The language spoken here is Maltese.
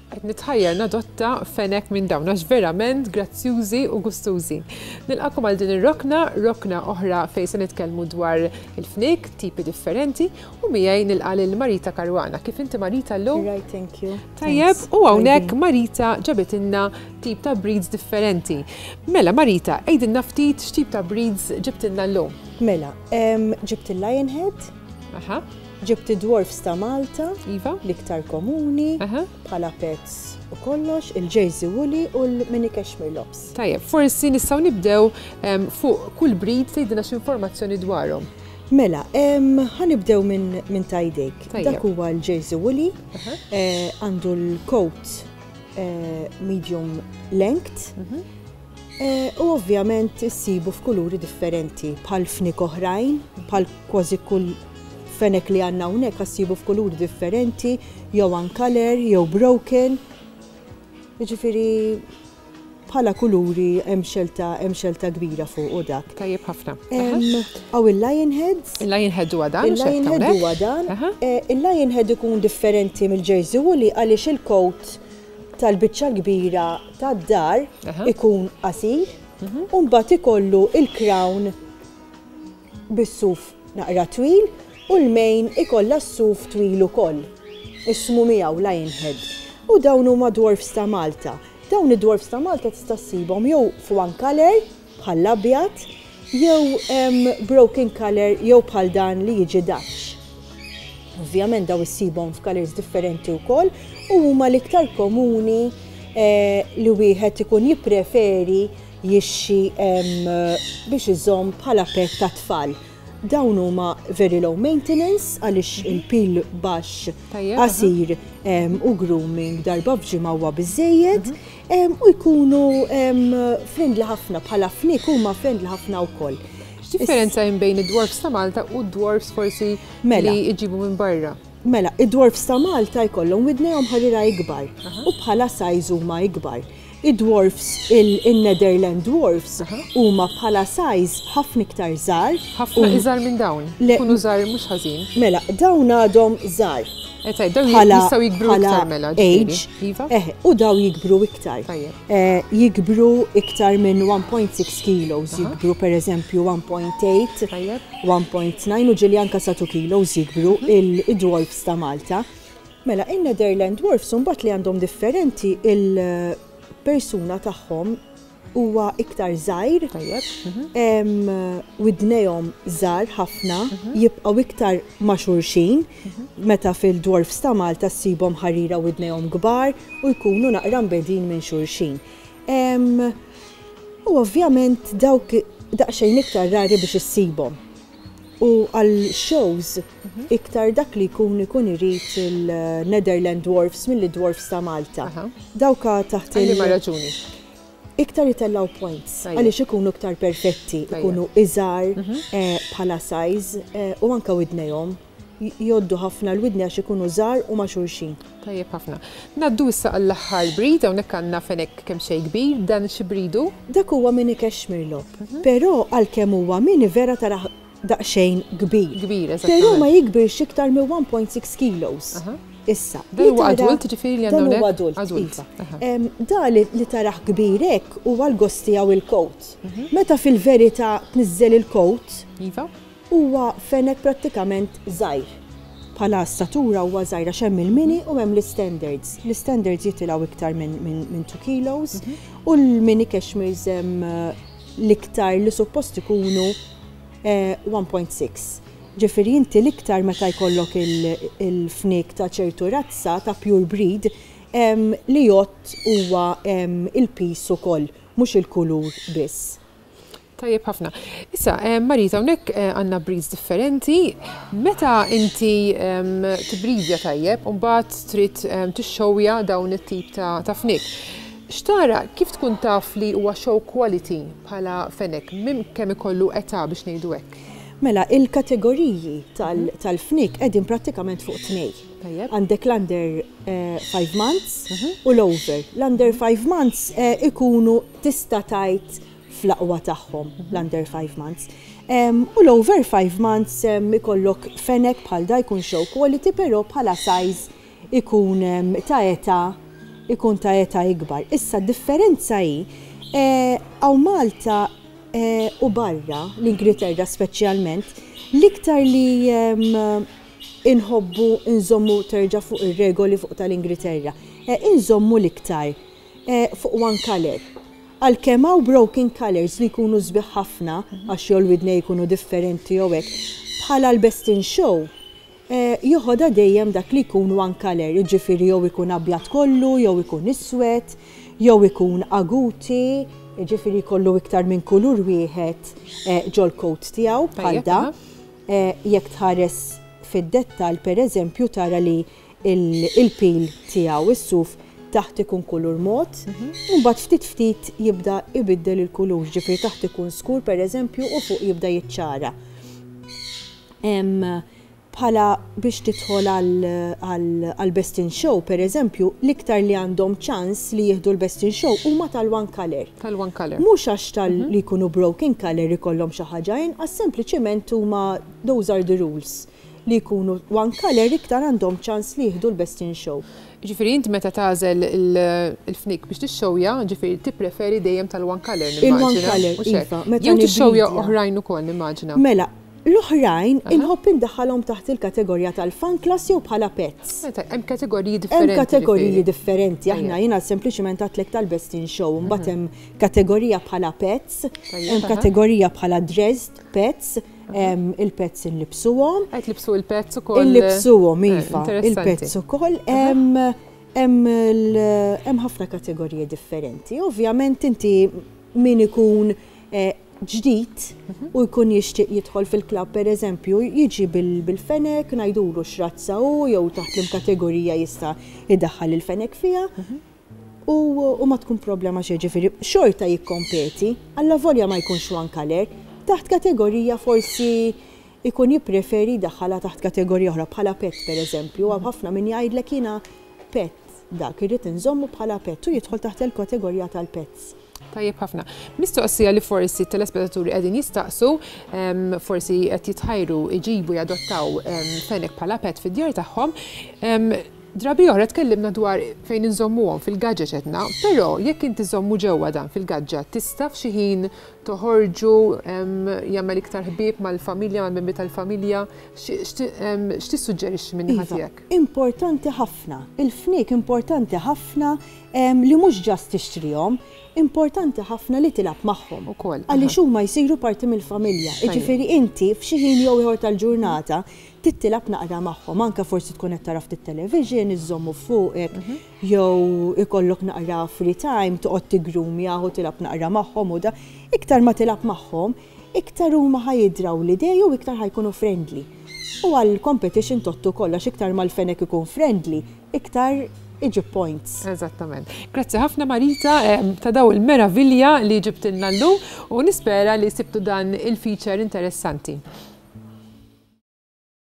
Qed nitħajjar nadotta fenek minn dawn għax verament grazzjużi u gustużi. Nilqakom għal din rokna oħra fejn se nitkellmu dwar il-fnik, tipi differenti, u miegħi nilqa' lil Marita Karwana. Kif inti Marita llum? Right, thank you. Tajjeb, u hawnhekk Marita ġabitilna tip ta' breeds differenti. Mela Marita, għejdilna ftit x'tip ta' breeds ġibtilna llum? Mela, ġibt il-Lionhead, Aha. ġibt id-Dwarfs ta' Malta, Iva? l-iktar komuni, Aha. bħala pets u kollox, il-Jersey Woolly u l-Mini Cashmere Lops. Tajjeb, forsi nistgħu nibdew fuq kull breed tgħidilna x'informazzjoni dwarhom. Mela, ħanibdew minn tajdejk. Tajjeb. Dak huwa l-Jersey Woolly, għandu l-coat medium length, u ovvjament issibu f'kuluri differenti, bħal fnik oħrajn, bħal kważi kull fenek li għanna hawnhekk issibu f'kuluri differenti, jew uncolor, jew broken. Jiġifieri bħala kuluri hemm xelta kbira fuq u dak. Tajjeb ħafna. Aw il-Lionheads. Il-Lionhead huwa dan? Il-Lionhead huwa dan. Il-Lionhead ikun differenti mill-Jersey Woolly għaliex il-coat tal-biċċa kbira tad-dar ikun qasir, u mbagħad ikollu il-crown bis-suf naqra twil u l-mejn ikollha s-suf twil ukoll. Ismu miegħu Lionhead. U dawn huma Dwarfs ta' Malta. Dawn id-Dwarfs ta' Malta tista' ssibhom jew f'one color bħal l-abjad, jew broken color jew bħal dan li jiġi Dutch. Ovvjament daw issibhom f'colors differenti wkoll u huma l-iktar komuni li wieħed ikun jippreferi jixxi biex iżomm bħala pet ta' tfal. Dawn huma very low maintenance għaliex il-pil baxx qasir u grooming darba f'ġimgħa huwa biżżejjed u jkunu friendly ħafna bħala fnik huma friendly ħafna wkoll. X'differenza bejn id-Dwarfs ta' Malta u d-Dwarfs forsi li jġibu minn barra? Mela, id-Dwarfs ta' Malta jkollhom widnejhom ħarira ikbar u bħala size huma ikbar. Id-Dwarfs, il-Netherland Dwarfs, huma bħala size ħafna iktar żgħar. Ħafna iżgħar minn dawn. Kunu żgħar mhux ħażin. Mela, dawn għadhom żgħar. Dawn jistgħu jikbru iktar mela. Age, u daw jikbru iktar. Jikbru iktar minn 1.6 kilos, jikbru pereżempju 1.8, 1.9 u ġili anke sa 2 kilos jikbru il-Dwarfs ta' Malta. Mela, in-Netherland Dwarfs mbagħad li għandhom differenti persuna tagħhom huwa iktar żgħir, widnejhom żgħar ħafna, jibqgħu iktar ma' xulxin, meta fil-Dwarfs ta' Malta ssibhom ħarira widnejhom kbar u jkunu naqra mbedin minn xulxin. U ovvjament dawk daqsxejn iktar rari biex issibhom. U għal shows iktar dak li jkun irid il-Netherland Dwarfs mill-Dwarfs ta' Malta. Dawka taħt ma' raġuni. Iktar jitellaw points, għaliex ikunu iktar perfetti, ikunu iżgħar bħala size u anke widnejhom. Joddu ħafna l-widni għax ikunu żgħar u ma' xulxin. Tajjeb ħafna. Naddu issa għall-aħħar breed hawnhekk għandna fenek kemm xejn kbir, dan xi breedu? Dak huwa Mini Cashmere Lop. Però għalkemm huwa mini vera tara daqsxejn kbir. Kbir, eżattament. Però ma jikbirx iktar minn 1.6 kilos. Issa. Dan huwa adult ġifieri li għandna hawnhekk? Dan huwa adult. Da li taraħ kbir hekk huwa l-gost tiegħu il-coat. Meta fil-verità tniżżel il-coat, huwa fenek prattikament żgħir. Bħala statura huwa żgħira xemm il-mini u hemm l-standards. L-standards jitilgħu iktar minn 2 kilos u l-mini cashmeres hemm l-iktar li suppost ikunu 1.6. Ġifieri inti l-iktar meta jkollok il-fnik ta' ċertu razza ta' pure breed li jott huwa il-pis ukoll, mhux il-kulur biss. Tajjeb ħafna. Issa, Marita, hawnhekk għandna breeds differenti. Meta inti tibridja tajjeb u mbagħad trid tixxewja dawn it-tip ta' fnik. Xtara, kif tkun taf li huwa show quality bħala fenek, minn kemm ikollu età biex ngħidu hekk? Mela, il-kategoriji tal-fnik qegħdin prattikament fuq tnej. Għandek l-under 5 months u l-over. L-under 5 months ikunu tista' tajt fl-aqwa tagħhom, l-under 5 months. U l-over 5 months ikollok fenek bħal da jkun show quality, però bħala size ikun ta' età ikun ta' eta ikbar. Issa differenza hi għaw Malta u barra l-Ingilterra speċjalment l-iktar li inħobbu nżommu terġa' fuq ir-regoli fuq tal-Ingilterra. Inżommu l-iktar fuq one color. Għalkemm hawn broken colors li jkunu sbieħ ħafna għax jolwidnej jkunu differenti jew hekk bħala l-Best in Show joħodha dejjem dak li jkun one color, jiġifieri jew ikun abjad kollu, jew ikun iswed, jew ikun aguti, jiġifieri kollu iktar minn kulur wieħed ġol coat tiegħu bħal da. Jekk tħares fid-dettall pereżempju tara li il-pil tiegħu is-suf taħt ikun kulur mod, u mbagħad ftit jibda ibiddel il-kulur, ġifieri taħt ikun skur pereżempju u fuq jibda jiċċara. Bħala biex tidħol għal Best in Show pereżempju, l-iktar li għandhom ċans li jieħdu l-Best in Show huma tal-one color. Tal-one color. Mhux għax li jkunu broken color ikollhom xi ħaġa għas sempliċement huma those are the rules. Li jkunu one color iktar għandhom ċans li jieħdu l-Best in Show. Ġifieri inti meta tażel il-fnik biex tixxewja, ġifieri tippreferi dejjem tal-one color nimmaġina. Il-one color, iva. Jew tixxewja oħrajn ukoll nimmaġina. Mela, l-oħrajn inħobb indaħħalhom taħt il-kategorija tal-fan class jew bħala pets. Hemm kategoriji differenti. Hemm kategoriji differenti. Aħna jiena sempliċement għatlek tal-Best in Show, mbagħad hemm kategorija bħala pets, hemm kategorija bħala dressed pets, il-pets illibsuhom. Qed libsu il-pets ukoll. Illibsuhom iva, il-pets ukoll hemm ħafna kategoriji differenti. Ovvjament inti min ikun ġdid u jkun jixtieq jidħol fil-klabb pereżempju jiġi bil-fenek ngħidulu x'razza hu jew taħt il-kategorija jista' jiddaħħal il-fenek fiha u ma tkun problema xi ġifieri xorta jikkompeti alla volja ma jkunx one color taħt kategorija forsi ikun jippreferi daħħala taħt kategorija oħra bħala pet pereżempju għal ħafna min jgħidlek jiena pet dak irid inżommu bħala pet u jidħol taħt il-kategorija tal-pets. Tajjeb ħafna. Mistoqsija li forsi telespettaturi qegħdin jistaqsu, forsi qed jitħajru iġibu jadottaw fenek bħala pet fid-djar tagħhom. Drabi oħra tkellimna dwar fejn inżommuhom fil-gaġġeġ qedna, però jekk inti żommu ġewwa dan fil-gaġġa tista' f'xi ħin toħorġu jagħmel iktar ħbieb mal-familja, mal-membri tal-familja, x'tissuġġerixxi minn ħadd tiegħek? Importanti ħafna. Il-fniek importanti ħafna li mhux ġast tixtrihom, importanti ħafna li tilab magħhom ukoll. Għaliex huma jsiru parti mill-familja. Jiġifieri inti f'xi ħin jew ieħor tal-ġurnata tittilab naqra magħhom, anke forsi tkun qed tara fit-television, iżommu fuqek, jew ikollok naqra free time, toqgħod tigrumja u tilab naqra magħhom u da. Iktar ma tilab magħhom, iktar huma ħajidraw l-idej u iktar ħajkunu friendly. U għall-competition tottu kollox iktar mal-fenek ikun friendly, iktar iġib points. Eżattament. Grazzi ħafna Marita ta' daw il-meravilja li ġibtilna llum u nispera li sibtu dan il-feature interessanti.